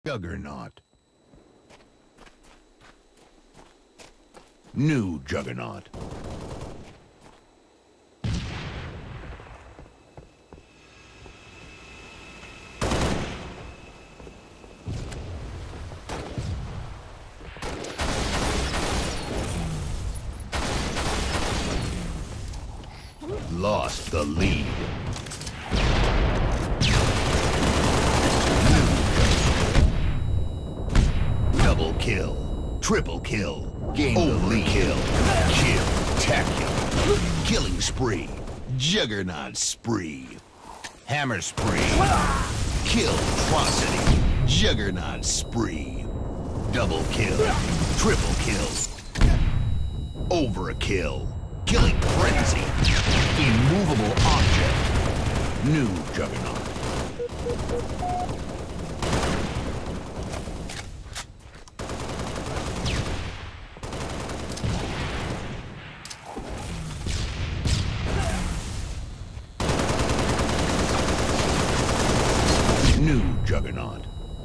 Juggernaut. New Juggernaut. Lost the lead. Double kill. Triple kill. Gain the lead. Kill. Tacular. Killing spree. Juggernaut spree. Hammer spree. Kill atrocity. Juggernaut spree. Double kill. Triple kill. Overkill. Killing frenzy. Immovable object. New Juggernaut. New Juggernaut.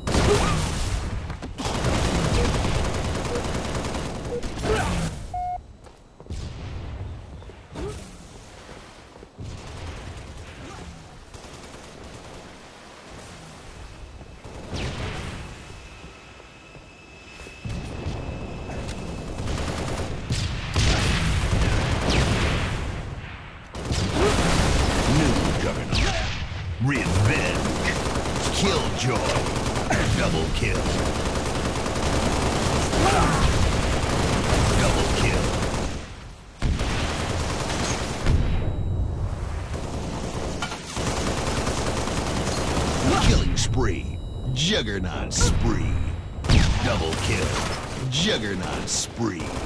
Revenge. Killjoy. Double kill. Double kill. Killing spree. Juggernaut spree. Double kill. Juggernaut spree.